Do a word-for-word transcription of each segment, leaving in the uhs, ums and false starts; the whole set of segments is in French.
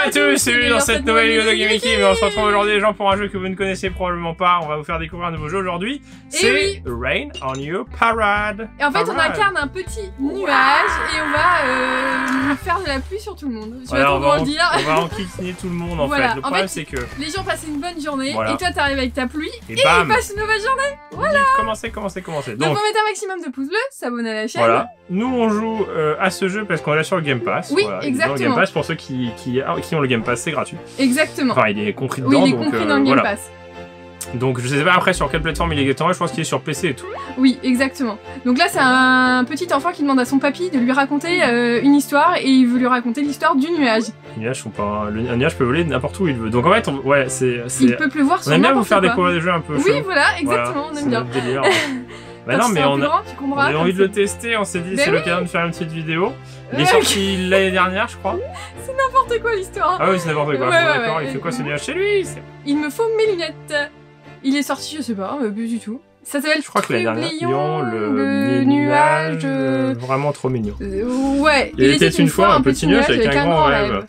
à tous, bienvenue dans cette nouvelle vidéo de Gamey Kim. On se retrouve aujourd'hui les gens pour un jeu que vous ne connaissez probablement pas. On va vous faire découvrir un nouveau jeu aujourd'hui. C'est oui. Rain on You Parade. Et en fait Parade. on incarne un petit nuage et on va euh, faire de la pluie sur tout le monde. Je Voilà, vais on, trop va le en, dire. on va enquiquiner tout le monde en Voilà. fait. Le En problème fait, c'est que... Les gens passent une bonne journée Voilà. et toi t'arrives avec ta pluie Et, et bam ils passent une mauvaise journée. Voilà. Commencez, commencez, commencez. Donc, Donc, on met un maximum de pouces bleus, s'abonner à la chaîne. voilà. Nous on joue euh, à ce jeu parce qu'on l'a sur le Game Pass. Oui, voilà. exactement. Dans le Game Pass, pour ceux qui, qui, qui ont le Game Pass, c'est gratuit. Exactement. Enfin, il est compris Oui, dedans. il est donc, compris euh, dans le Game voilà. Pass. Donc je sais pas après sur quelle plateforme il est exactement, je pense qu'il est sur P C et tout. Oui, exactement. Donc là, c'est un petit enfant qui demande à son papy de lui raconter euh, une histoire et il veut lui raconter l'histoire du nuage. Les nuages sont pas... Le un nuage peut voler n'importe où il veut. Donc en fait, on... ouais, c'est... Il peut pleuvoir sur On aime bien vous n'importe faire quoi. découvrir des jeux un peu Oui, chauds. voilà, exactement, Voilà, on c'est aime bien. notre délire. Bah Quand non, tu mais seras on plus a... grand, tu on comprendras avait envie de comme le tester, on s'est dit Ben c'est oui. l'occasion de faire une petite vidéo. Il est Ouais. sorti l'année dernière, je crois. C'est n'importe quoi l'histoire. Ah oui, c'est n'importe quoi. Ouais, Bon, ouais, d'accord, ouais. il fait quoi ce nuage chez lui? C'est- Il me faut mes lunettes. Il est sorti, je sais pas, euh, plus du tout. Ça s'appelle Je crois que l'année dernière, Trublion, le, le nuage, nuage. euh, vraiment trop mignon. euh, ouais. Il était une fois un petit nuage avec un grand rêve.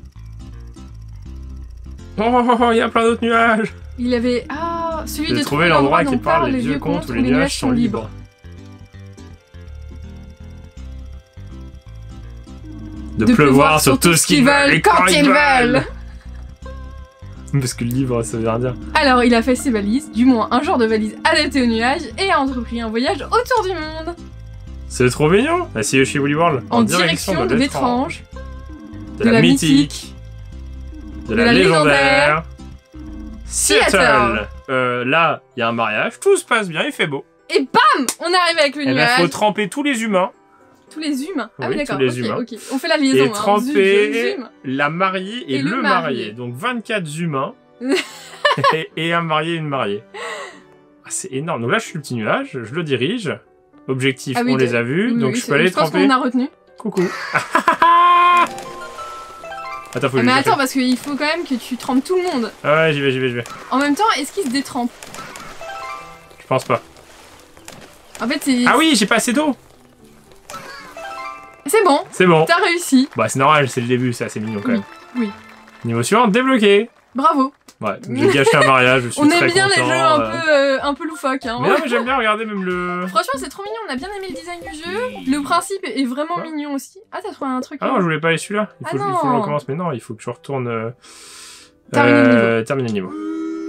Oh, oh, oh, oh, il y a plein d'autres nuages. Il avait... Ah, celui J'ai de trouvé l'endroit qui dont parle, les vieux contes où les nuages sont libres. De, De pleuvoir sur tout ce qu'ils veulent et quand ils veulent. Parce que le livre, ça veut rien dire. Alors, il a fait ses valises, du moins un genre de valise adapté au nuage, et a entrepris un voyage autour du monde. C'est trop mignon. La C E chez Woolly World. En, direction de l'étrange, de la mythique, de la légendaire, Seattle. Seattle. Euh, là, il y a un mariage, tout se passe bien, il fait beau. Et bam, on arrive avec le Et ben, nuage. faut tremper tous les humains, Tous les humains. Ah Oui, oui, d'accord. tous les ok, humains. ok. On fait la liaison. et hein. tremper Zoom, zoom. la mariée et, Et le, le marié. marié. Donc vingt-quatre humains et, et un marié et une mariée. Ah, c'est énorme. Donc là, je suis le petit nuage, je le dirige. Objectif, Ah oui, on les de- a vus, Oui, donc oui, je peux aller je pense tremper. qu'on a retenu. Coucou. Attends, faut que Ah, je mais le attends, fasse. parce qu'il faut quand même que tu trempes tout le monde. Ah ouais, j'y vais, j'y vais, j'y vais. En même temps, est-ce qu'il se détrempe? Je pense pas. En fait, c'est... Ah oui, j'ai pas assez d'eau. C'est bon, C'est bon. t'as réussi. Bah c'est normal, c'est le début, c'est assez mignon quand Oui, même. oui. Niveau suivant, débloqué. Bravo. Ouais, j'ai gâché un mariage, je suis On très aime bien les content, jeux un euh. peu, euh, un peu loufoques. Hein. Mais non, mais j'aime bien regarder même le... Franchement, c'est trop mignon. On a bien aimé le design du jeu. Le principe est vraiment Quoi mignon aussi. Ah, t'as trouvé un truc Ah là non, je voulais pas aller celui-là. Il faut, Ah il faut que je non. recommence, mais non, il faut que je retourne... Euh... Terminer le euh, terminer le niveau.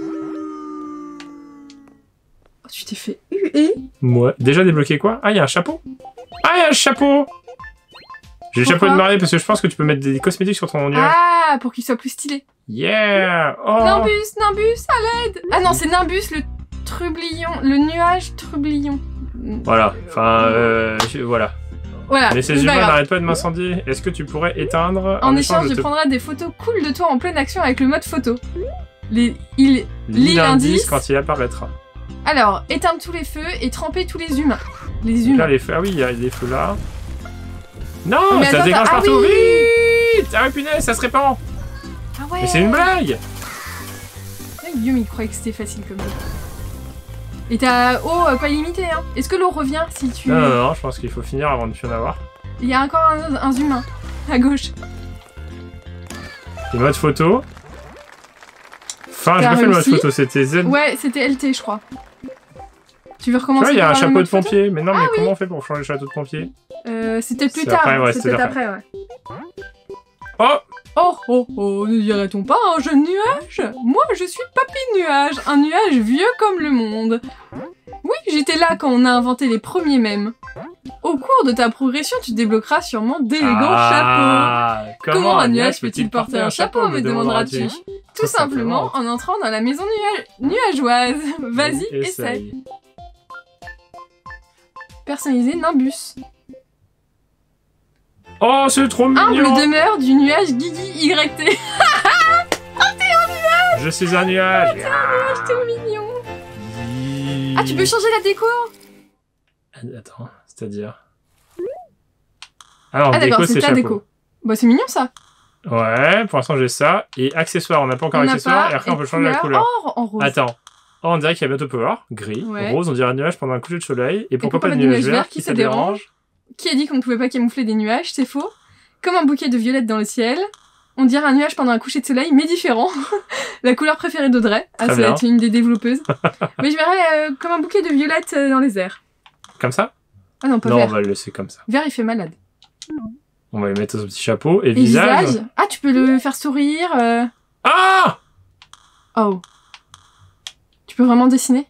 Oh, tu t'es fait huer. Ouais. Déjà débloqué quoi? Ah, il y a un chapeau. Ah, il y a un chapeau. J'ai le chapeau Pourquoi de mariée parce que je pense que tu peux mettre des cosmétiques sur ton nuage. Ah, pour qu'il soit plus stylé. Yeah. Oh. Nimbus, Nimbus, à l'aide. Ah non, c'est Nimbus, le trublion, le nuage trublion. Voilà. Enfin, euh, je- voilà. Voilà. Mais ces c'est pas humains grave. n'arrêtent pas de m'incendier. Est-ce que tu pourrais éteindre En échange, de je te- prendrai des photos cool de toi en pleine action avec le mode photo. Les, il... Lis l'indice. l'indice quand il apparaîtra. Alors, éteindre tous les feux et tremper tous les humains. Les Donc humains. là, les feux. Ah oui, il y a des feux là. Non, Mais ça attends, déclenche ah partout. oui. Vite. Ah ouais, punaise, ça se répand. Ah ouais. Mais c'est une blague. Ouais, Guillaume, il croyait que c'était facile comme jeu. Et t'as eau euh, pas limitée, hein. Est-ce que l'eau revient si tu... Non, non, non, je pense qu'il faut finir avant de plus en avoir. Il y a encore un, un humain, à gauche. Et mode photo. Enfin, j'ai T'as pas fait le mode réussi. photo, c'était Z. Ouais, c'était L T, je crois. Tu veux Tu recommencer vois, il y a par un le chapeau mode de photo pompier. Mais non, Ah mais oui. comment on fait pour changer le chapeau de pompier? Euh, c'était plus C'est tard. après, ouais, c'était c'était après, ouais. Oh. Oh, oh, oh, ne dirait-on pas un jeune nuage? Moi, je suis Papy Nuage, un nuage vieux comme le monde. Oui, j'étais là quand on a inventé les premiers mèmes. Au cours de ta progression, tu débloqueras sûrement d'élégants Ah, chapeaux. Comment un nuage peut-il porter un chapeau, me demanderas-tu? Tout simplement en entrant dans la maison nuage nuageoise. Vas-y, essaye. Personnaliser Nimbus. Oh, c'est trop Humble mignon. demeure du nuage Guigui Y T. Je suis un nuage. C'est trop mignon. Ah, tu peux changer la déco? Attends, c'est-à-dire... Alors, Ah d'accord, déco, c'est c'est ta chapeau. déco. Bah c'est mignon ça. Ouais, pour l'instant j'ai ça. Et accessoires, on n'a pas encore On n'a accessoires. pas, Et après on et peut changer la couleur. Oh, en rose. Attends. Oh, on dirait qu'il y a bientôt power. Gris. Ouais. Rose, on dirait un nuage pendant un coucher de soleil. Et pourquoi, pourquoi pas de nuage vert? Qui ça dérange? Qui a dit qu'on ne pouvait pas camoufler des nuages? C'est faux. Comme un bouquet de violettes dans le ciel. On dirait un nuage pendant un coucher de soleil, mais différent. La couleur préférée d'Audrey. Ah, Très ça va bien. être une des développeuses. Mais je verrais euh, comme un bouquet de violettes euh, dans les airs. Comme ça? Ah non, pas Non, on vert. va le laisser comme ça. Vert, il fait malade. On va lui mettre son petit chapeau. Et, Et visage. visage. Ah, tu peux le faire sourire. euh. Ah! Oh. Tu peux vraiment dessiner?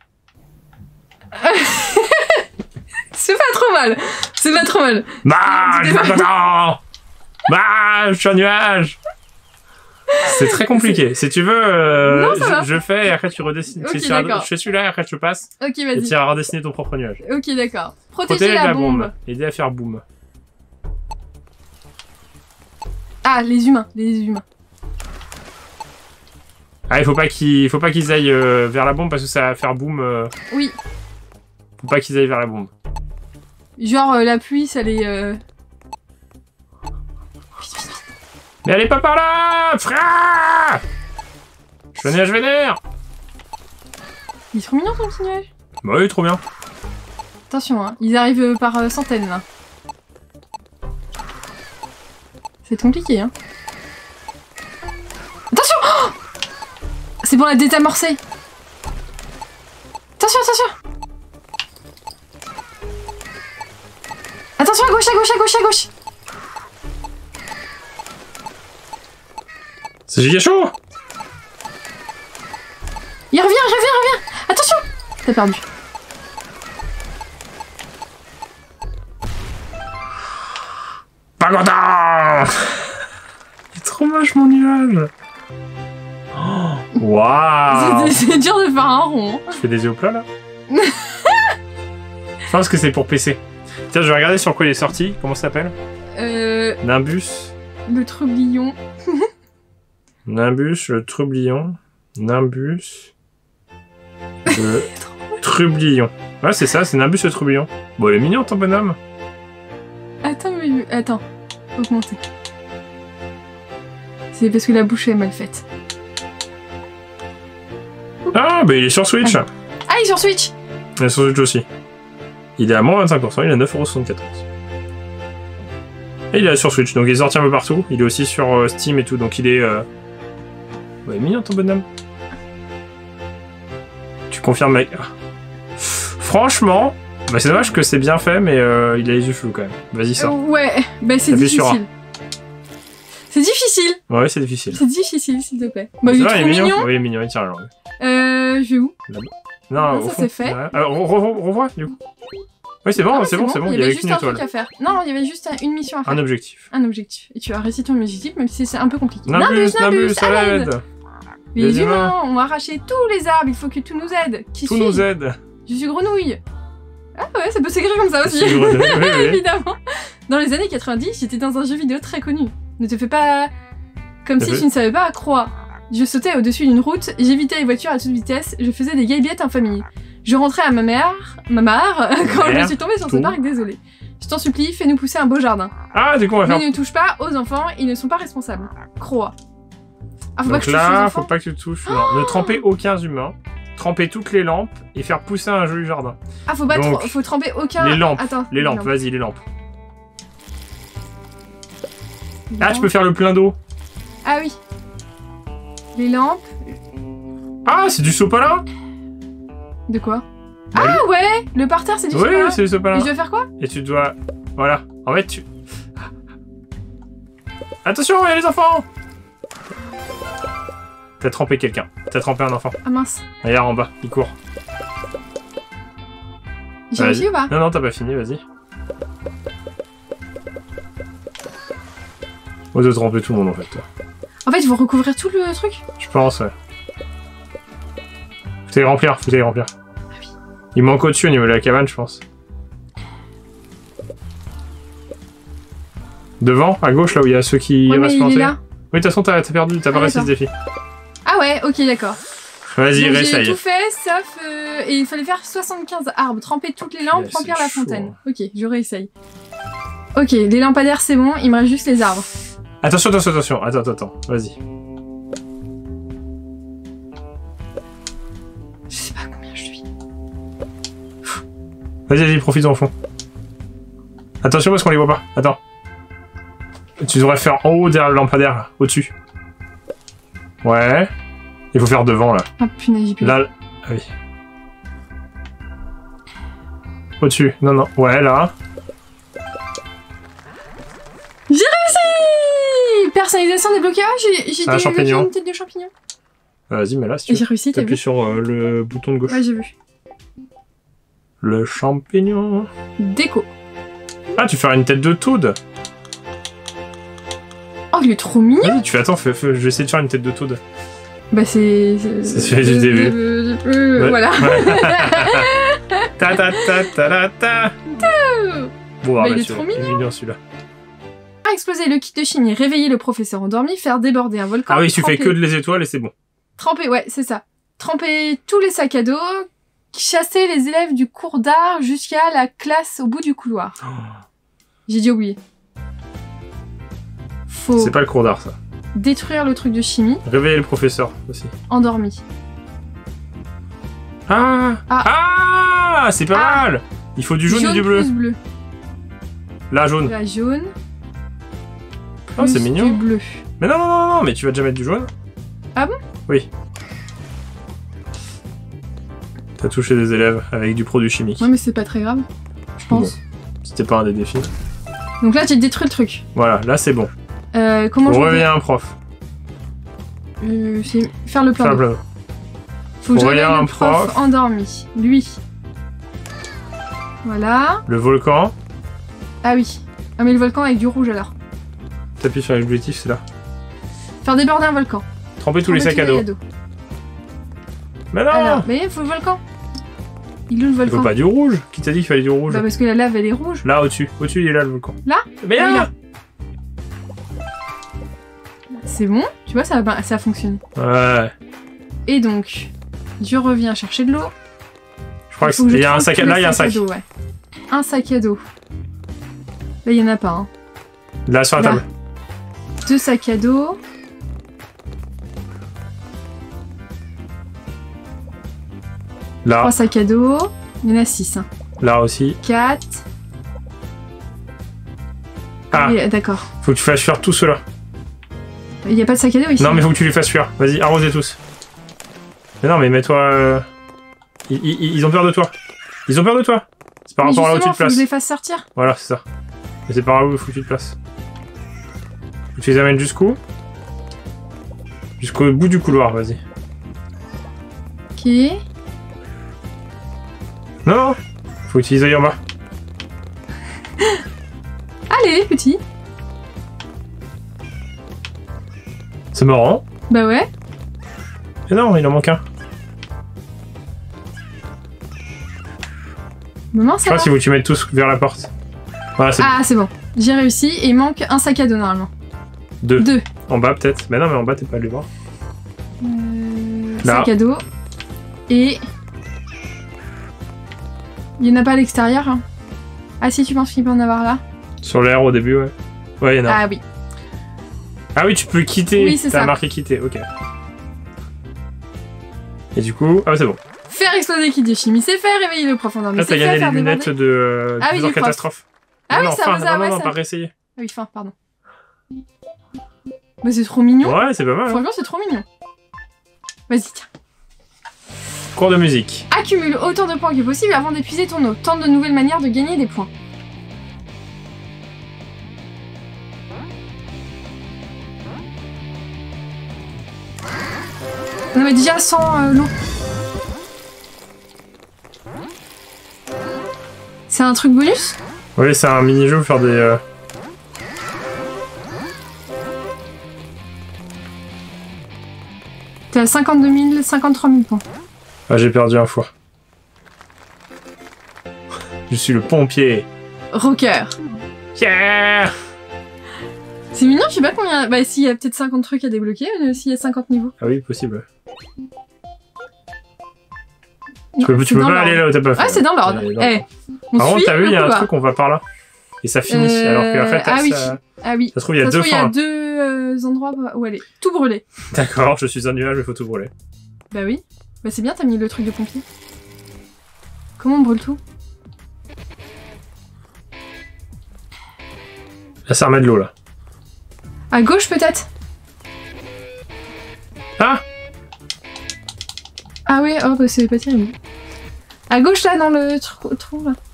C'est pas trop mal. C'est pas trop mal. Bah, Tu je démarres. suis content. Bah, je suis un nuage. C'est très compliqué. Si tu veux, euh, Non, ça va. je, je fais et après tu redessines. Ok, Tu tires- d'accord. je fais celui-là et après je passe. Ok, Et vas-y. tu iras redessiner ton propre nuage. Ok, d'accord. Protéger, Protéger la, la bombe. bombe. Aider à faire boum. Ah, les humains. Les humains. Ah, il faut pas qu'ils, faut pas qu'ils aillent euh, vers la bombe parce que ça va faire boum. euh, Oui. Faut pas qu'ils aillent vers la bombe. Genre, euh, la pluie, ça les... euh, Mais allez pas par là, frère. Je suis un nuage vénère. Il est trop mignon, ton petit nuage. Bah oui, trop bien. Attention, hein. Ils arrivent euh, par euh, centaines, là. C'est compliqué, hein. Attention. Oh, c'est pour la désamorcer. Attention, attention. Attention, à gauche, à gauche, à gauche, à gauche. C'est giga chaud. Il revient, il revient, il revient. Attention. T'as perdu. Pas content. Il est trop moche mon nuage. Oh, waouh. C'est c'est dur de faire un rond. Je fais des yeux au plat là. Je pense que c'est pour P C. Tiens, je vais regarder sur quoi il est sorti. Comment ça s'appelle? Euh, Nimbus. le troublion. Nimbus, le trublion. Nimbus. Le trublion. Ouais, c'est ça, c'est Nimbus le trublion. Bon, il est mignon ton bonhomme. Attends, mais... Attends. Augmenter. C'est parce que la bouche est mal faite. Ah, bah il est sur Switch. Ah. Ah, il est sur Switch. Il est sur Switch aussi. Il est à moins vingt-cinq pour cent, il est à neuf euros soixante-quatorze. Et il est sur Switch, donc il est sorti un peu partout. Il est aussi sur euh, Steam et tout, donc il est... Euh... Ouais, mignon ton bonhomme. Tu confirmes, mec. Franchement, bah, c'est dommage que c'est bien fait, mais euh, il a les yeux flous quand même. Vas-y, Euh, sors. ouais, bah c'est T'appuies sur difficile. C'est difficile. Ouais, c'est difficile. C'est difficile, s'il te plaît. Bah, C'est il est vrai, trop mignon. Oui, il est mignon, il tire la langue. Euh, je vais où? Non, Non, au ça fond. c'est fait. Ouais. Alors, re- re- revois, du coup. Oui, c'est bon, Ah ouais, c'est bon, c'est bon. Il Il y y avait avait juste qu'une un étoile. truc à faire. Non, il y avait juste une mission à faire. Un objectif. Un objectif. Et tu as réussi ton objectif, même si c'est un peu compliqué. Nimbus, Nimbus, à à l'aide. l'aide. Les, Les humains humains. ont arraché tous les arbres, il faut que tout nous aide. Qui Tout suis nous aide. Je suis grenouille. Ah ouais, ça peut s'écrire comme ça aussi. C'est grenouille, oui, oui. Évidemment. Dans les années quatre-vingt-dix, j'étais dans un jeu vidéo très connu. Ne te fais pas comme T'as si fait tu ne savais pas croire. Je sautais au-dessus d'une route, j'évitais les voitures à toute vitesse, je faisais des gaybiettes en famille. Je rentrais à ma mère, ma mère, quand Mère, je suis tombée sur ce tout. parc désolé. Je t'en supplie, fais-nous pousser un beau jardin. Ah, du coup, on va Mais faire. ne touche pas aux enfants, ils ne sont pas responsables. Croix. Ah, faut pas Donc que je touche aux là, enfants. faut pas que tu touches. Non. Ne tremper aucun humain. Tremper toutes les lampes et faire pousser un joli jardin. Ah, faut pas Donc, trop- faut tremper aucun. Les lampes. Attends. Les lampes, vas-y, les lampes. Les Ah, tu peux faire le plein d'eau. Ah oui. Les lampes. Ah, c'est du sopalin. De quoi? Bah, Ah ouais. Le parterre, c'est du Oui, chocolat. c'est du Et sopalin. je dois faire quoi? Et tu dois... Voilà. En fait, tu... Attention, il y a les enfants. T'as trempé quelqu'un. T'as trempé un enfant. Ah mince. Regarde en bas, il court. J'ai Vas-y. réussi ou pas? Non, non, t'as pas fini, vas-y. On doit tremper tout le monde en fait. Toi. En fait, il faut recouvrir tout le truc. Je pense, ouais. Faut les remplir, faut les remplir. Ah oui. Il manque au-dessus au niveau de la cabane, je pense. Devant, à gauche, là où il y a ceux qui Ouais, mais restent il est plantés. là. Oui, de toute façon, t'as t'as perdu, t'as Ah, pas réussi ce d'accord. défi. Ah ouais, ok, d'accord. Vas-y, Donc, J'ai réessaye. tout fait, sauf... euh, Et il fallait faire soixante-quinze arbres, tremper toutes les lampes, Yeah, remplir c'est la chaud, fontaine. Ok, je réessaye. Ok, les lampadaires, c'est bon, il me reste juste les arbres. Attention, attention, attention. Attends, attends, attends. Vas-y. Je sais pas combien je suis. Vas-y, vas-y, profite en fond. Attention parce qu'on les voit pas. Attends. Tu devrais faire en haut derrière le lampadaire, là, au-dessus. Ouais. Il faut faire devant, là. Ah punaise, j'ai plus. Là, ah oui. Au-dessus, non, non. Ouais, là. J'ai réussi! Personnalisation débloquée. Ah, j'ai j'ai Un champignon. une tête de champignon. Vas-y, mais là, si tu Et veux. j'ai réussi, t'as T'appuies vu? sur euh, le bouton de gauche. Ouais, j'ai vu. Le champignon. Déco. Ah, tu fais une tête de Toad. Oh, il est trop mignon! Vas-y, tu fais, attends, fais, fais- je vais essayer de faire une tête de Toad. Bah, c'est. C'est celui du début. Euh, euh, Ouais. Voilà. Ta ta ta ta ta ta. Bon, Bah, ah, il bah, est celui-là. trop mignon. Il est mignon celui-là. Exploser le kit de chimie, réveiller le professeur endormi, faire déborder un volcan. Ah oui, tu fais tremper- que de les étoiles et c'est bon. Tremper, ouais, c'est ça. Tremper tous les sacs à dos, chasser les élèves du cours d'art jusqu'à la classe au bout du couloir. J'ai dit oublier. Faut C'est pas le cours d'art, ça. détruire le truc de chimie, Réveiller le professeur aussi. endormi. Ah Ah. Ah, c'est pas Ah. mal. Il faut du jaune, et du bleu. plus bleu. Là, jaune. La jaune. Oh, c'est plus mignon. Du bleu. Mais non, non, non, non, mais tu vas déjà mettre du jaune. Ah bon? Oui. T'as touché des élèves avec du produit chimique. Ouais, mais c'est pas très grave. Je pense. C'était pas un des défis. Donc là, j'ai détruit le truc. Voilà, là c'est bon. Euh, comment Faut je réveiller vais un prof. euh, c'est faire le Faire plan. le plan. Faut que je Faut réveille réveiller le un prof, prof. endormi. Lui. Voilà. Le volcan. Ah oui. Ah mais le volcan avec du rouge alors. T'appuies sur l'objectif, c'est là. Faire déborder un volcan. Tremper tous les Tremper sacs à dos. Mais non. Alors, mais il faut le volcan. Il est où le Il volcan? faut pas du rouge. Qui t'a dit qu'il fallait du rouge? Bah parce que la lave elle est rouge. Là, au-dessus. Au-dessus, il est là, le volcan. Là? Mais Ah oui, là, là. C'est bon, tu vois, ça, bah, ça fonctionne. Ouais. Et donc, je reviens chercher de l'eau. Je crois Il faut que qu'il je y a un trempe sac à... tous Là, les il y a un sacs à sac. dos, ouais. Un sac à dos. Là, il y en a pas, hein. Là, sur la Là. table. Deux sacs à dos. Là. Trois sacs à dos. Il y en a six. Hein. Là aussi. Quatre. Ah, Oui, d'accord. faut que tu fasses fuir tous ceux-là. Il n'y a pas de sac à dos ici. Non, mais faut que tu les fasses fuir. Vas-y, arrosez tous. Mais non, mais mets-toi... euh, Ils, ils- ils ont peur de toi. Ils ont peur de toi. C'est par Mais rapport à là où tu justement, te faut que places. je les fasse sortir. Voilà, c'est ça. Et c'est par là où il faut que tu te places. Faut que tu les amènes jusqu'où? Jusqu'au bout du couloir, vas-y. Ok. Non, non. Faut que tu les ailles en bas. Allez, petit. C'est marrant. Bah ouais. Mais non, il en manque un. Maman, Je ça crois va. qu'il faut que tu mettes tous vers la porte. Voilà, c'est Ah, c'est bon. J'ai réussi. Et il manque un sac à dos normalement. deux. Deux. En bas, peut-être. Mais non, mais en bas, t'es pas allé voir. Euh, Là. sac à dos. Et... Il y en a pas à l'extérieur. Hein. Ah si, tu penses qu'il peut en avoir là? Sur l'air au début, ouais. Ouais, il y en a. Ah oui. Ah oui, tu peux quitter. Oui, c'est T'as ça. marqué quitter, ok. Et du coup... Ah, c'est bon. Faire exploser le kit de chimie, c'est faire réveiller le prof endormi. Là, c'est t'as faire gagné faire les lunettes déborder. de... Euh, Ah oui, Viseur du prof. catastrophe. Ah oui, non, ça fin, vous a- non, ouais, non, ça- pas réessayer. Ah oui, fin, pardon. Bah c'est trop mignon. Ouais, c'est pas mal. Hein. Franchement, c'est trop mignon. Vas-y, tiens. Cours de musique. Accumule autant de points que possible avant d'épuiser ton eau. Tente de nouvelles manières de gagner des points. On avait déjà sans euh, l'eau. C'est un truc bonus? Oui, c'est un mini-jeu pour faire des... Euh... T'es à cinquante-deux mille, cinquante-trois mille points. Ah, j'ai perdu un fois. Je suis le pompier. Rocker. Yeah. C'est mignon, je sais pas combien... Bah s'il y a peut-être cinquante trucs à débloquer, euh, s'il y a cinquante niveaux. Ah oui, possible. Non, Tu peux, tu c'est peux dans pas l'ordre. aller là où t'as pas fait. Ah, c'est dans l'ordre. Ouais, dans Eh, on Par contre, suit t'as vu, il y a ou un pas? truc, on va par là. Et ça finit. Euh, Alors qu'en fait, ah ça, oui. ça Ah oui. se trouve, il y a Ça se deux trouve, il y fins. a deux euh, endroits où aller. Tout brûler. D'accord, je suis un nuage, il faut tout brûler. Bah oui. Bah c'est bien, t'as mis le truc de pompier. Comment on brûle tout? Là, ça remet de l'eau, là. À gauche peut-être. Ah! Ah oui, oh bah c'est pas terrible. À gauche là, dans le trou, trou là.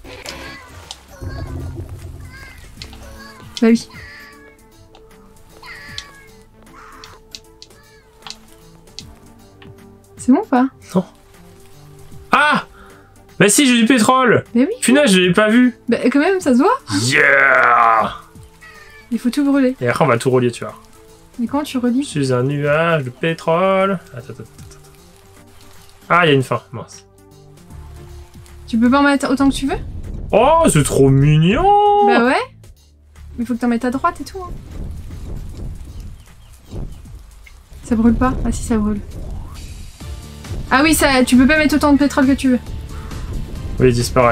Bah oui. C'est bon ou pas? Non. Ah! Bah si, j'ai du pétrole! Bah oui. Punaise, je l'ai pas vu! Bah quand même, ça se voit. Yeah! Il faut tout brûler. Et après, on va tout relier, tu vois. Mais comment tu Je relis? suis un nuage de pétrole. Attends, attends, attends. attends. Ah, il y a une fin, mince. Tu peux pas en mettre autant que tu veux? Oh, c'est trop mignon! Bah ouais. Il faut que t'en mettes à droite et tout. Hein. Ça brûle pas? Ah si, ça brûle. Ah oui, ça, tu peux pas mettre autant de pétrole que tu veux. Oui, il disparaît.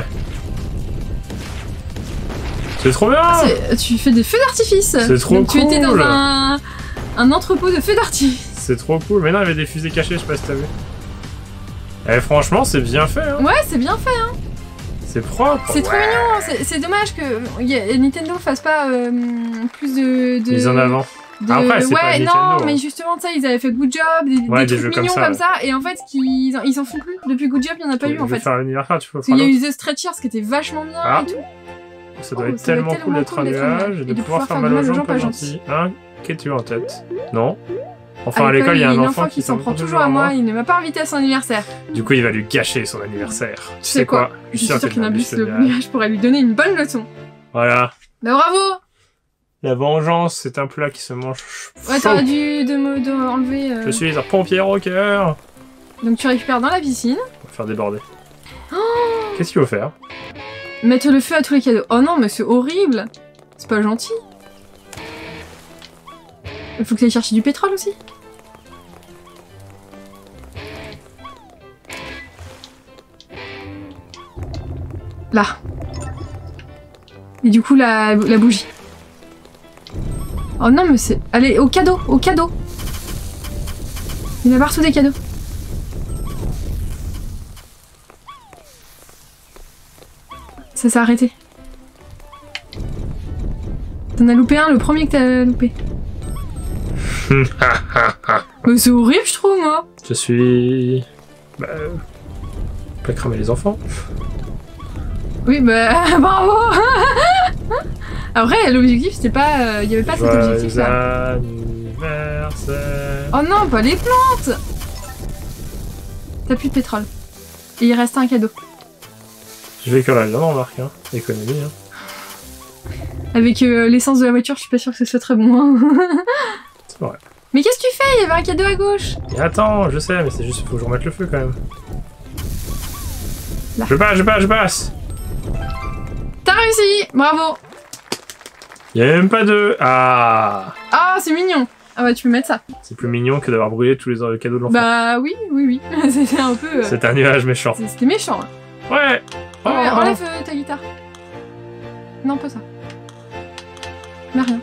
C'est trop bien! Tu fais des feux d'artifice. C'est trop Donc, cool! tu étais dans un, un entrepôt de feux d'artifice. C'est trop cool. Mais non, il y avait des fusées cachées, je sais pas si t'as vu. Eh, franchement, c'est bien fait, hein. Ouais, c'est bien fait, hein. C'est propre. C'est trop ouais. mignon. C'est dommage que y a, Nintendo fasse pas euh, plus de, de... Mise en avant. de... Après, c'est ouais, pas non, Nintendo, mais hein. justement, ça, ils avaient fait Good Job, des, Ouais, des des trucs jeux mignons comme ça, comme ouais. ça, et en fait, qu'ils en, ils en font plus. Depuis Good Job, il y en a pas eu, en Je vais fait. faire l'anniversaire, tu peux Parce qu'il y a faire eu The Stretchers qui était vachement bien Ah. et tout. Ça doit Oh, être ça doit tellement être cool tellement d'être un cool d'être un nuage nuage et de pouvoir faire mal aux gens pas gentils. Hein? Qu'as-tu en tête? Non? Enfin, à l'école, il y a un enfant qui s'en prend toujours à moi, il ne m'a pas invité à son anniversaire. Du coup, il va lui gâcher son anniversaire. Tu Tu sais quoi? Je suis sûre que qu'il Nimbus Nimbus le nuage pourrait lui donner une bonne leçon. Voilà. Bah bravo! La vengeance, c'est un plat qui se mange Ouais, chaud. t'aurais dû de me de enlever... Euh... Je suis un pompier rocker. Donc tu récupères dans la piscine. On va faire déborder. Oh, Qu'est-ce qu'il faut faire? mettre le feu à tous les cadeaux. Oh non, mais c'est horrible! C'est pas gentil. Il faut que t'ailles chercher du pétrole aussi. Là. Et du coup, la, la bougie. Oh non, mais c'est... Allez, au cadeau, au cadeau. Il y en a partout des cadeaux. Ça s'est arrêté. T'en as loupé un, le premier que t'as loupé. Mais c'est horrible, je trouve, moi. Je suis... Bah... euh, Pas cramer les enfants. Oui, bah, bravo. Après, l'objectif, c'était pas... Il y avait pas cet objectif, là. Anniversaire. Oh non, pas les plantes. T'as plus de pétrole. Et il reste un cadeau. Je vais que la viande, remarque, hein. Économie, hein. Avec euh, l'essence de la voiture, je suis pas sûre que ce soit très bon. Hein. C'est vrai. Mais qu'est-ce que tu fais? Il y avait un cadeau à gauche. Et attends, je sais, mais c'est juste, faut que je remette le feu, quand même. Là. Je passe, je passe, je passe. T'as réussi. Bravo. Il y a même pas de... Ah. Ah, c'est mignon. Ah bah, tu peux mettre ça. C'est plus mignon que d'avoir brûlé tous les euh, cadeaux de l'enfant. Bah oui, oui, oui. C'était un peu... euh, C'est un nuage méchant. C'était méchant. Hein. Ouais. Oh, Ouais, oh. enlève euh, ta guitare. Non, pas ça. Mais rien.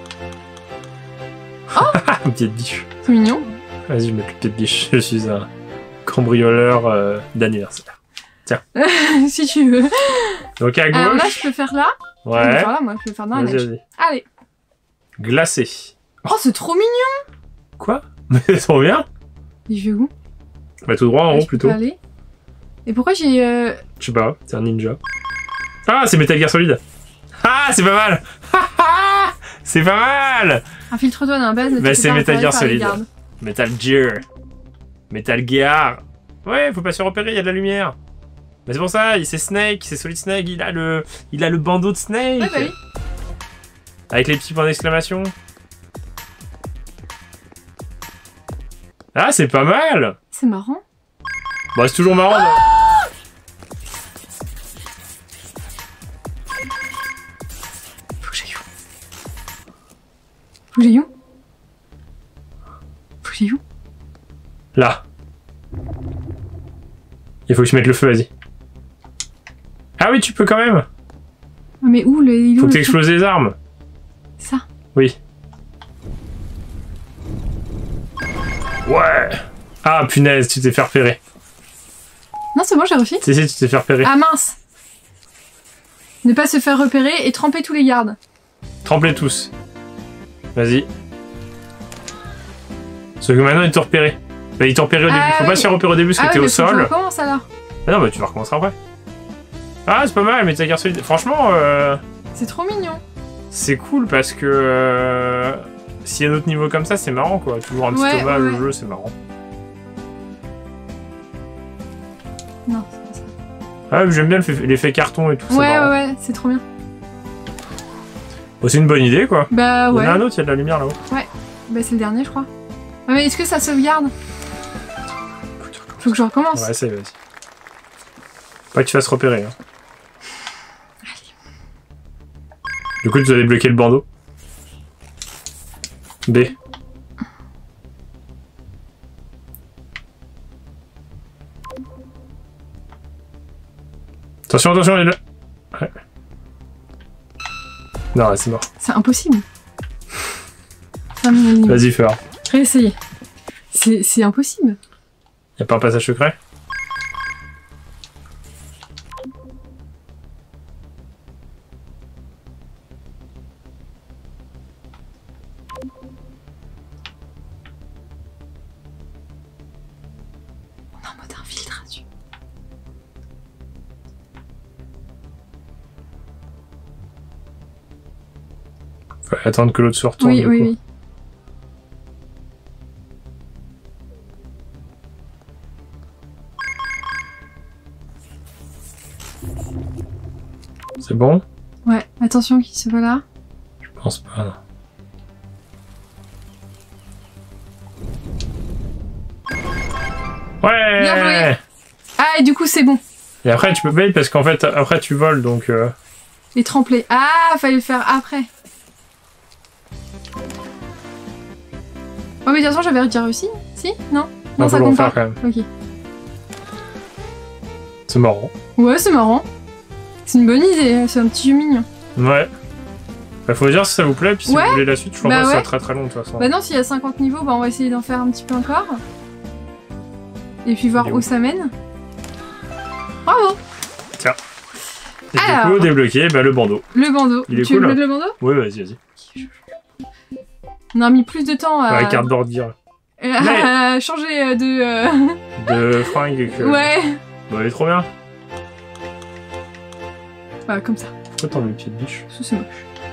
Une petite biche. C'est mignon. Vas-y, je mets plus de petite biche. Je suis un cambrioleur euh, d'anniversaire. Si tu veux. Donc à gauche... Alors là, je peux faire là. Je peux Ouais. faire là, moi, je peux faire dans la Vas-y, neige. vas-y. Allez. Glacé. Oh, c'est trop mignon. Quoi? Mais c'est trop bien. Et je vais où? Bah tout droit en Ah, haut je peux plutôt. pas aller. Et pourquoi j'ai... Euh... Je sais pas, c'est un ninja. Ah, c'est Metal Gear Solid. Ah, c'est pas mal. C'est pas mal. Infiltre-toi dans la base. ne te Bah fais c'est pas Metal repérer Gear par les Solid. gardes. Metal Gear. Metal Gear. Ouais, faut pas se repérer, il y a de la lumière. Mais c'est pour ça, c'est Snake, c'est Solid Snake, il a le, il a le bandeau de Snake. Ouais, bah oui. Avec les petits points d'exclamation. Ah, c'est pas mal. C'est marrant. Bah c'est toujours marrant. Oh Faut que j'aille où? Faut que j'aille où? Faut que j'aille où? Là. Il faut que je mette le feu, vas-y. Ah oui, tu peux quand même. Mais où le... il est où Faut que le truc t'exploses les armes. Ça. Oui. Ouais. Ah punaise, tu t'es fait repérer. Non, c'est bon, j'ai réussi. Si, si, tu t'es fait repérer. Ah mince. Ne pas se faire repérer et tremper tous les gardes. Tremblez tous. Vas-y. Sauf que maintenant, il t'a repéré. Bah, il t'a repéré au début. Ah, Faut oui. pas se faire repérer au début parce que Ah t'es oui, au mais faut que sol. je recommence alors. Ah non, bah tu vas recommencer après. Ah, c'est pas mal, mais t'as garçon. Franchement, euh, C'est trop mignon. c'est cool parce que euh, s'il y a d'autres niveaux comme ça, c'est marrant quoi. Toujours un petit Ouais, ovale ouais. au jeu, c'est marrant. Non, c'est pas ça. Ah, j'aime bien l'effet carton et tout. Ouais, ouais, marrant. ouais, c'est trop bien. Oh, c'est une bonne idée quoi. Bah Il y ouais. en a un autre, il y a de la lumière là-haut. Bah c'est le dernier, je crois. Ah, mais est-ce que ça sauvegarde? Faut que je recommence. Ouais, essaye, vas-y. Pas que tu fasses repérer. Hein. Du coup, tu dois débloquer le bandeau. B. Attention, attention, il est là. Ouais. Non, ouais, c'est mort. C'est impossible. Vas-y, Vas-y, fais voir. réessayer. C'est c'est impossible. Y'a pas un passage secret? On est en mode infiltration. Faut attendre que l'autre se retourne. Oui, du oui, coup. oui. C'est bon? Ouais, attention qu'il se voit là. Je pense pas, non. Ouais! Bien joué. Ah, et du coup, c'est bon. Et après, tu peux payer parce qu'en fait, après, tu voles donc. Euh... Les tremplés. Ah, fallait le faire après. Oh, mais de toute façon, j'avais déjà réussi. Si? Non? Non, ça faut le compte pas. refaire quand même. Ok. C'est marrant. Ouais, c'est marrant. C'est une bonne idée, c'est un petit jeu mignon. Ouais. Bah, faut dire si ça vous plaît, puis si Ouais. vous voulez la suite, je pense Bah que ouais. c'est très très long de toute façon. Bah non, s'il y a cinquante niveaux, bah on va essayer d'en faire un petit peu encore. Et puis voir Il est où où ça mène. Bravo! Et Alors. du coup, débloquer bah, le bandeau. Le bandeau. Il est tu cool, veux hein. mettre le bandeau? Oui, vas-y, vas-y. On a mis plus de temps à, La carte d'ordi à changer euh, de... euh, de fringue que. Ouais. Bah, elle est trop bien. Voilà, comme ça. Pourquoi t'en mets le pied de biche? Ça, c'est moche.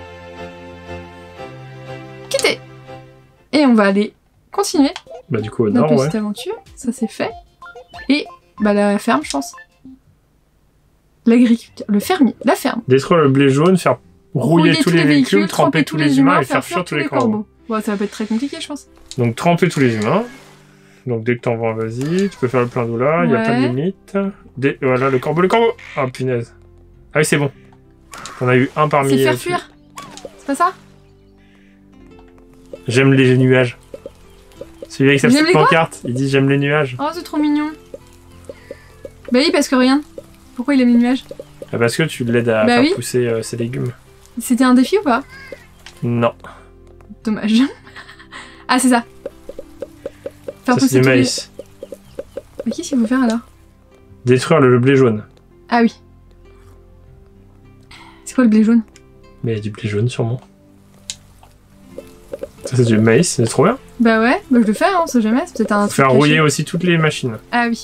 Quitter! Et on va aller continuer Bah, du coup, au notre nord, ouais. petite aventure. Ça, c'est fait. Et bah la ferme, je pense. L'agriculteur, le fermier, la ferme. Détruire le blé jaune, faire rouiller, tous les véhicules, tremper tous les humains et faire fuir tous les corbeaux. Bon, ça va pas être très compliqué, je pense. Donc, tremper tous les humains. Donc, dès que t'en vas, vas-y. Tu peux faire le plein d'eau là, il n'y a Ouais. pas de limite. Dès... Voilà, le corbeau, le corbeau! Ah, punaise. Ah oui, c'est bon. On a eu un parmi... C'est euh, faire tous- fuir. C'est pas ça? J'aime les nuages. Celui avec sa J'aime petite les quoi pancarte, il dit j'aime les nuages. Oh, c'est trop mignon. Bah oui, parce que regarde. Pourquoi il a mis le nuage? Ah, parce que tu l'aides à Bah faire oui. pousser euh, ses légumes. C'était un défi ou pas? Non. Dommage. Ah, c'est ça. Faire Ça, pousser c'est du tous les- maïs. Mais qu'est-ce qu'il faut faire alors? Détruire le blé jaune. Ah oui. C'est quoi le blé jaune? Mais il y a du blé jaune sûrement. Ça, c'est du maïs, c'est trop bien. Bah ouais, bah je le fais, hein, on sait jamais, c'est peut-être un truc Faire caché. rouiller aussi toutes les machines. Ah oui.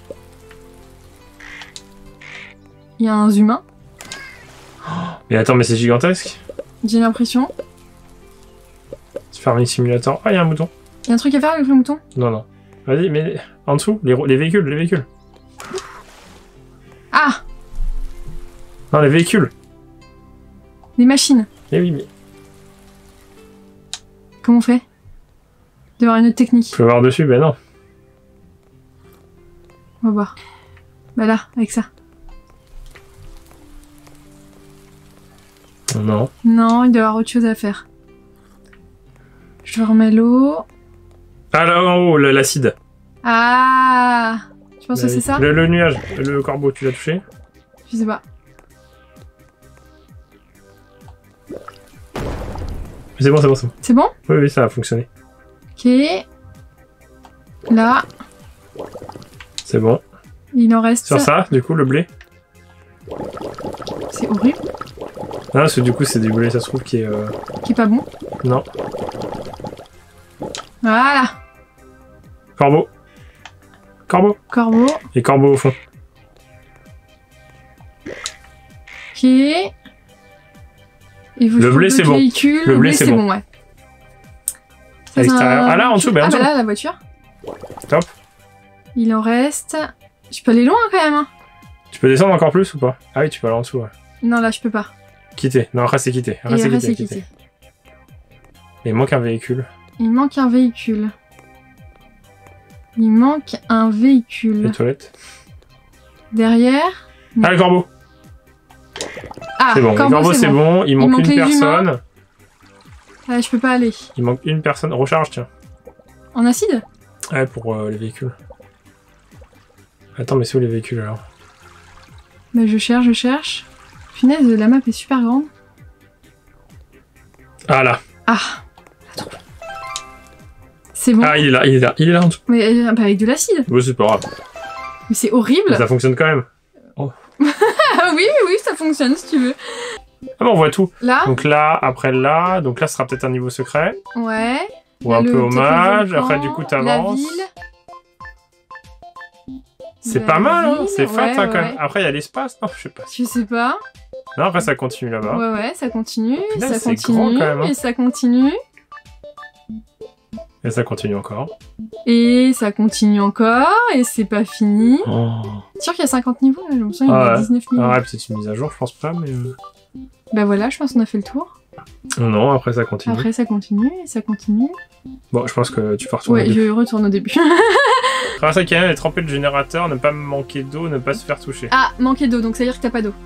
Il y a un humain, Mais attends, mais c'est gigantesque. j'ai l'impression. Farming Simulator. Ah, il y a un mouton. Il y a un truc à faire avec le mouton? Non, non. Vas-y, mais en dessous, les, ro- les véhicules, les véhicules. Ah! Non, les véhicules. Les machines. Eh oui, mais Comment on fait? Il doit y avoir une autre technique. tu peux voir dessus, ben non. On va voir. Bah là, avec ça. Non. Non, il doit y avoir autre chose à faire. Je remets l'eau. Ah là, en haut, le- l'acide. Ah! Tu penses Bah que c'est oui. ça? le, le nuage, le corbeau, tu l'as touché? Je sais pas. C'est bon, c'est bon, c'est bon. C'est bon? Oui, oui, ça a fonctionné. Ok. Là, C'est bon. il en reste. Sur ça, du coup, le blé. C'est horrible. Ah, parce que du coup, c'est du blé, ça se trouve, qui est... euh, Qui est pas bon. Non. Voilà. Corbeau. Corbeau. Corbeau. Et corbeau au fond. Ok. Et vous Le blé, c'est bon. Véhicule. Le blé, c'est bon. bon, ouais. À l'extérieur. Ah là, en dessous, ben en Ah dessous. bah là, la voiture. Top. Il en reste... Je peux aller loin, quand même. Hein. Tu peux descendre encore plus ou pas? Ah oui, tu peux aller en dessous, ouais. Non, là, je peux pas. Quitter. Non, après, c'est quitter. Après, Et c'est après, quitter, c'est quitter. quitté. Il manque un véhicule. Il manque un véhicule. Il manque un véhicule. Les toilettes. Derrière... Ah, le corbeau. Ah, C'est bon. corbeau, le corbeau, c'est bon. Il manque manque une les personne. Ah, je peux pas aller. Il manque une personne. Recharge, tiens. En acide? Ouais, pour euh, les véhicules. Attends, mais c'est où les véhicules alors? Bah, je cherche, je cherche. Punaise, la map est super grande. Ah là. Ah. C'est bon. Ah, il est là, il est là, il est là en dessous. Mais euh, bah, avec de l'acide. Bon, c'est pas grave. Mais c'est horrible. Mais ça fonctionne quand même. Ah oui, oui, ça fonctionne si tu veux. Ah bah on voit tout. Là? Donc là, après là, donc là ce sera peut-être un niveau secret. Ouais. Ou Là, un le- peu peut-être le hommage. volcan, Après du coup La t'avances. ville. C'est La pas mal, hein. ville, C'est fat ouais, hein, quand ouais. même. Après il y a l'espace, non, je sais pas. Je sais pas. Non, après ça continue là-bas. Ouais, ouais, ça continue, Punaise, ça c'est continue, grand, quand même, hein. et ça continue, Et ça continue encore. et ça continue encore, et c'est pas fini. Oh. Sûr qu'il y a cinquante niveaux, là, je me souviens, il y Ah a ouais. dix-neuf niveaux. Ah ouais, peut-être une mise à jour, je pense pas, mais. euh, Bah voilà, je pense qu'on a fait le tour. Non, après ça continue. Après, ça continue, et ça continue. Bon, je pense que tu peux retourner. Ouais, je retourne au début. Grâce à Kayan est trempé de générateur, ne pas manquer d'eau, ne pas se faire toucher. Ah, manquer d'eau, donc ça veut dire que t'as pas d'eau.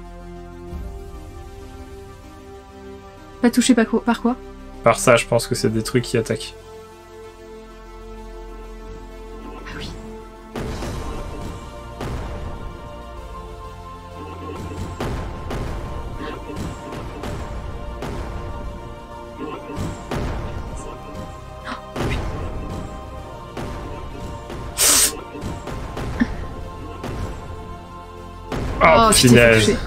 Pas touché par quoi, par quoi? Par ça, je pense que c'est des trucs qui attaquent. Ah oui. Oh, tu t'es fait punaise. toucher.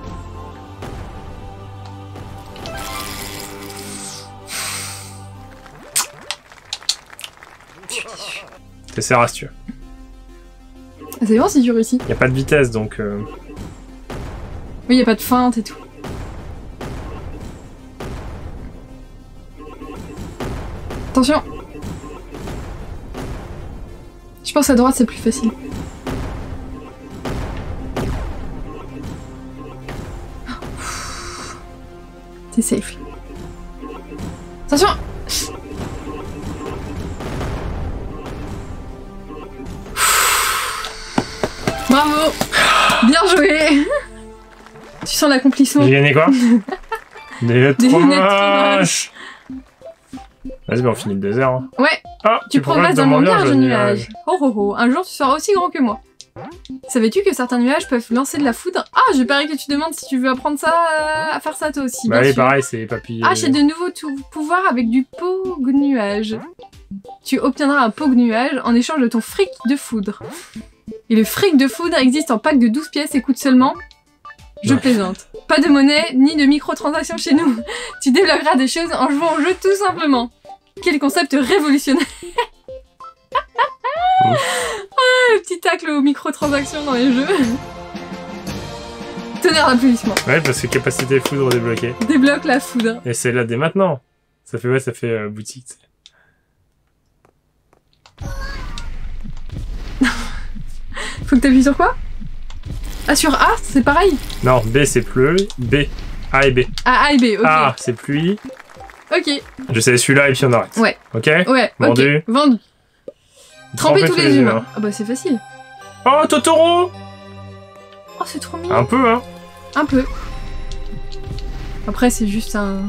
T'essaieras si tu veux. Ah, c'est bon si tu réussis. Y a pas de vitesse donc. Euh... Oui, y a pas de feinte et tout. Attention. Je pense à droite c'est plus facile. T'es safe. Attention. Bravo. Bien joué. Tu sens l'accomplissement. J'ai gagné quoi? Des Des trop lunettes moches. Vas-y, bah on finit le désert. Hein. Ouais, Ah, tu progresses dans mon nuage de nuages. Oh oh oh, un jour tu seras aussi grand que moi. Savais-tu que certains nuages peuvent lancer de la foudre? Ah, je parie que tu demandes si tu veux apprendre ça euh, à faire ça toi aussi. Bah bien oui, sûr. pareil, c'est papy. Ah, j'ai de nouveaux tou- pouvoirs avec du Pog nuage. Tu obtiendras un Pog nuage en échange de ton fric de foudre. Et le fric de foudre existe en pack de douze pièces et coûte seulement... Je Ouais. plaisante. Pas de monnaie, ni de microtransactions chez nous. Tu débloqueras des choses en jouant au jeu tout simplement. Quel concept révolutionnaire. Ah, le petit tacle aux microtransactions dans les jeux. Tonnerre d'applaudissements. Ouais, parce que capacité foudre débloquée. Débloque la foudre. Et c'est là dès maintenant. Ça fait, ouais, ça fait euh, boutique. tu sais. Faut que t'appuies sur quoi? Ah, sur A, c'est pareil. Non, B c'est pluie. B. A et B. Ah, A et B, ok. A c'est pluie. Ok, Je sais celui-là et puis on arrête. Ouais. Ok. ouais, Vendu. ok. Vendu. Tremper Tremper tous les humains. Ah bah c'est facile. Oh, Totoro. Oh, c'est trop mignon. Un peu, hein. Un peu. Après, c'est juste un...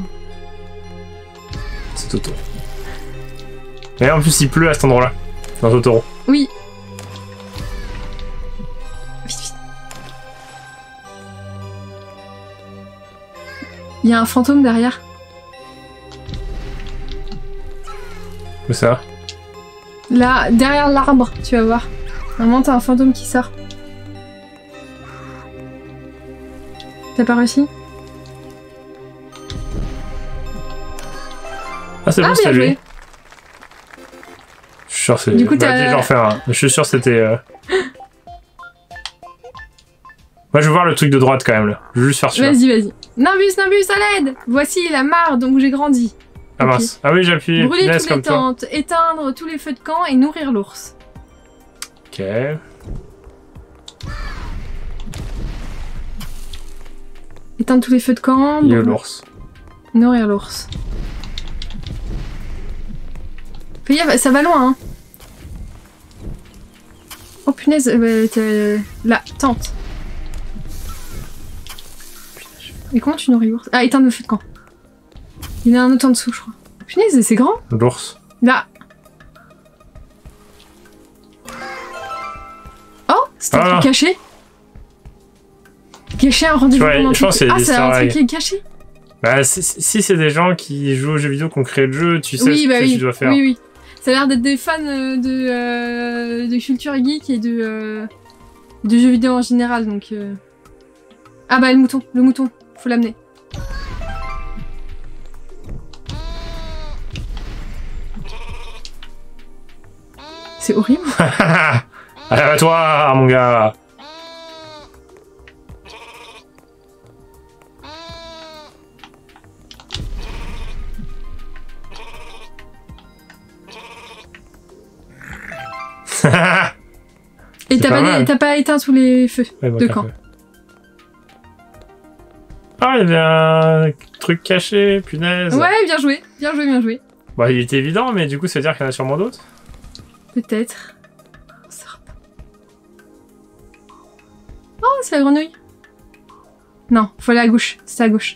C'est Totoro. Et en plus, il pleut à cet endroit-là. Dans Totoro. Oui. Vite, vite. Il y a un fantôme derrière. Où ça? Là, derrière l'arbre, tu vas voir. Normalement, t'as un fantôme qui sort. T'as pas réussi? Ah, c'est Ah, bon, bien c'est lui. joué. Je suis sûr, c'est. Du coup, bah, t'as- j'en fais un. Je suis sûr, c'était. Euh... Moi, je veux voir le truc de droite quand même là. Je veux juste faire celui-là. Vas-y, vas-y. Nimbus, Nimbus, à l'aide! Voici la mare dont j'ai grandi. Ah Ok. mince. Ah oui, j'appuie. Brûler Punaise toutes les comme toi. tentes, éteindre tous les feux de camp et nourrir l'ours. Ok. Éteindre tous les feux de camp. Il y a brûler- l'ours. Nourrir l'ours. Fais gaffe, ça va loin, hein. Oh punaise, euh, t'as- la tente. Et comment tu nourris l'ours? Ah, éteindre le feu de camp. Il y en a un autre en dessous, je crois. Punaise, c'est grand. L'ours. Là. Oh, c'était un Ah. truc caché. Caché un rendez-vous Ouais, pendant je pense tout- que c'est Ah, des c'est un easter truc eggs. qui est caché. Bah, si, si c'est des gens qui jouent aux jeux vidéo, qui ont créé le jeu, tu sais Oui, ce bah que oui. tu dois faire. Oui, oui. Ça a l'air d'être des fans euh, de, euh, de culture geek et de, euh, de jeux vidéo en général, donc... euh. Ah bah, le mouton, le mouton. Faut l'amener. C'est horrible. Allez, à toi, mon gars. Et C'est t'as pas pas, mal. t'as pas éteint tous les feux Ouais, bon, de t'as camp. fait. Ah, il y avait un truc caché, punaise. Ouais, bien joué, bien joué, bien joué. Bah, il était évident, mais du coup, ça veut dire qu'il y en a sûrement d'autres. Peut-être. Oh, c'est la grenouille. Non, faut aller à gauche. C'est à gauche.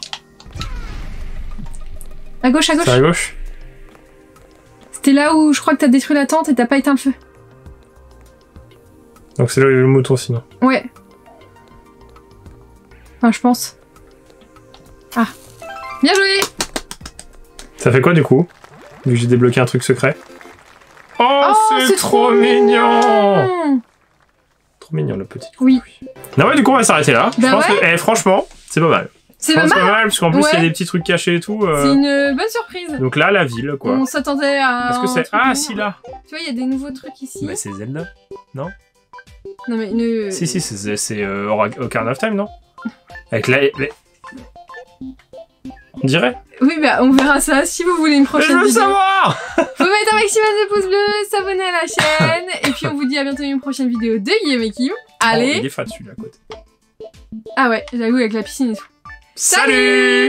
À gauche, à gauche. C'est à gauche. C'était là où je crois que t'as détruit la tente et t'as pas éteint le feu. Donc c'est là où il y a le mouton, sinon. Ouais. Enfin, je pense. Ah. Bien joué! Ça fait quoi, du coup? Vu que j'ai débloqué un truc secret. Oh, c'est trop mignon! mignon. Trop mignon, le petit. Oui. Non, ouais, du coup, on va s'arrêter là. Je Bah pense ouais. que, eh, franchement, c'est pas mal. C'est Je pas pense mal. pas mal, parce qu'en plus, il y a Ouais. des petits trucs cachés et tout. euh, C'est une bonne surprise. Donc là, la ville, quoi. On s'attendait à. Est-ce que un c'est... truc Ah, nouveau. si, là. Tu vois, il y a des nouveaux trucs ici. Bah, c'est Zelda. Non, mais une. Si, si, c'est, c'est euh, Ora- Ocarina of Time, non? Avec la... les- On dirait. Oui, bah, on verra ça si vous voulez une Mais je prochaine veux vidéo. savoir! Faut mettre un maximum de pouces bleus, s'abonner à la chaîne, et puis on vous dit à bientôt une prochaine vidéo de Guillaume et Kim. Oh, Allez! il est fat, celui-là, à côté. Ah ouais, j'avoue, avec la piscine et tout. Salut!